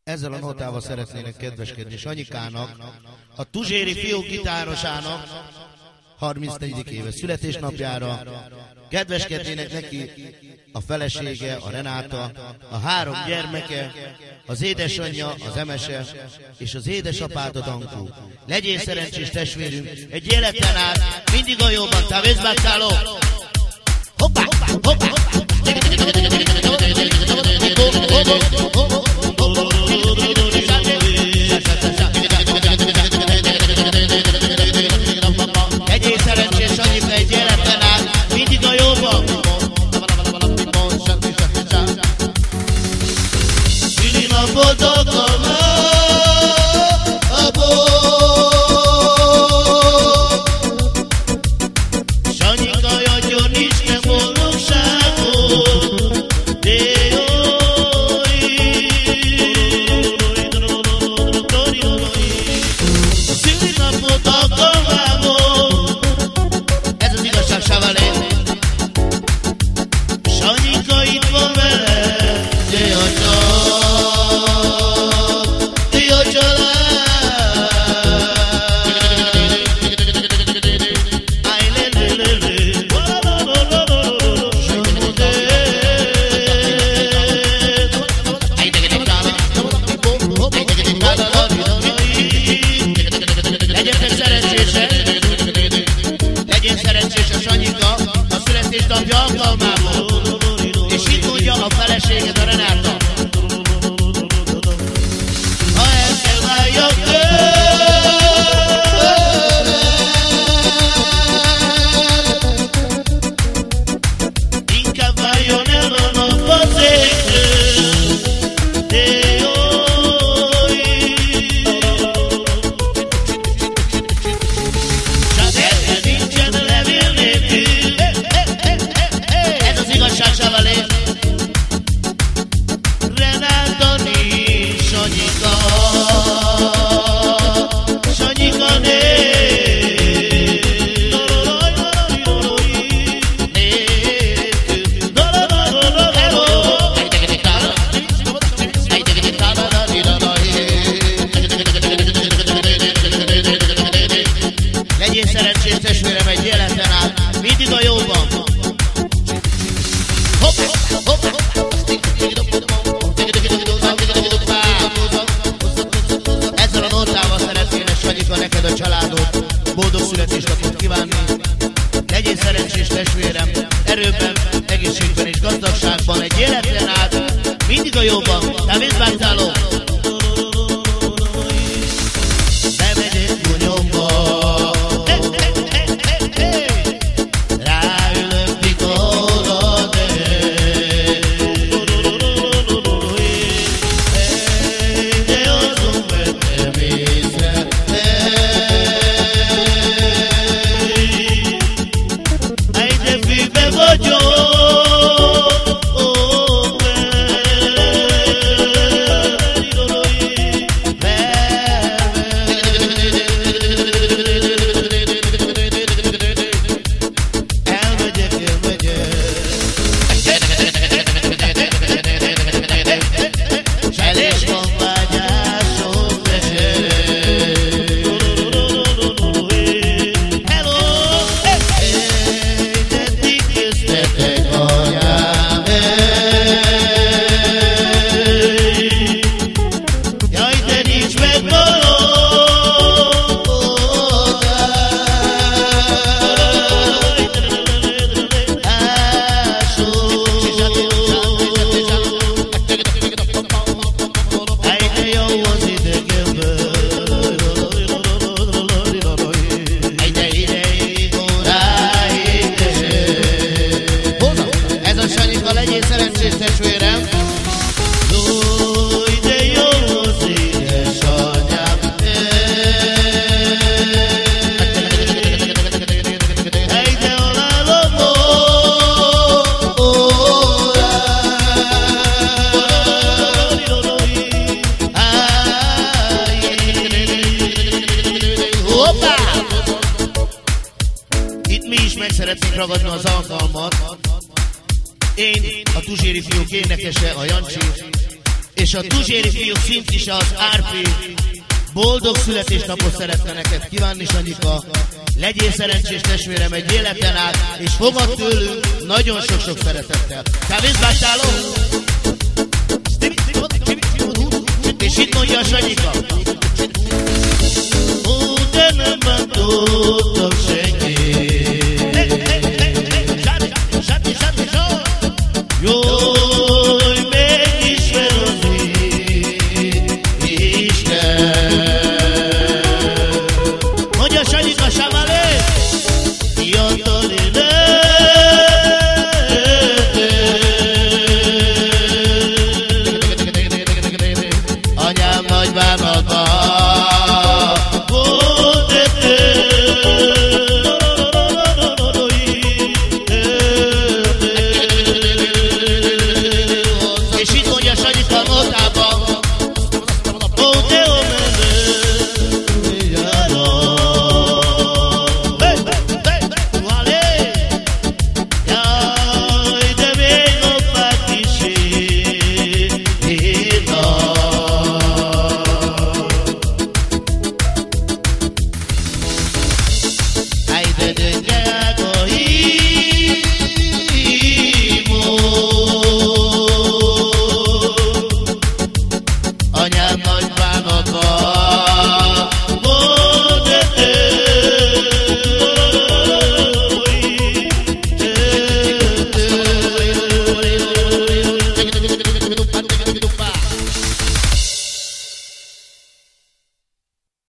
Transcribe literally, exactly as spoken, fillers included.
Ezzel a notával szeretnének kedveskedni Sanyikának, a tuzséri fiú gitárosának harmincnegyedik éves születésnapjára. Kedveskednének neki a felesége, a Renáta, a három gyermeke, az édesanyja, az Emese, és az édesapád, a Dankó. Legyél szerencsés testvérünk, egy életen át, mindig a jóban, te vészbátszáló! Hoppá, hoppá, legyél szerencsés, Sanyika, egy életen át, mindig a jóban! Szülinapod alkalma, abó! Sanyika, adjon Isten boldogságot, de a szülinapod alkalmából, ez az igazság, Savalé. Sanyika itt van vele, de a legyen szerencsés a Sanyika a születésnapja alkalmából, és itt mondja a feleséged, a Renáta. Ha el kell váljak inkább váljon el a nap az égről, de Savalé. Renáta nincs, Sanyika, Sanyika legyél szerencsés testvérem, egy életen át, mindig a jóban. Ezzel a notával szeretnének, Sanyika, neked a családod boldog születésnapot kívánni. Legyél szerencsés testvérem, erőben, egészségben és gazdagságban, egy életen át, mindig a jóban, te vészbátszáló! Bemegyek bunyomba, ráülök mikor de azon vettem észre, egyre fűbe vagyok. Szeretnék ragadni az alkalmat. Én, a tuzséri fiúk énekese, a Jancsi, és és a Tuzséri fiúk szint is az er pé boldog születésnapot szeretne neked kívánni, Sanyika. Legyél szerencsés testvérem egy életen át, és fogad tőlünk nagyon sok-sok szeretettel. Kávézbástáló! És itt mondja a Sanyika. Ó, de nem bántó,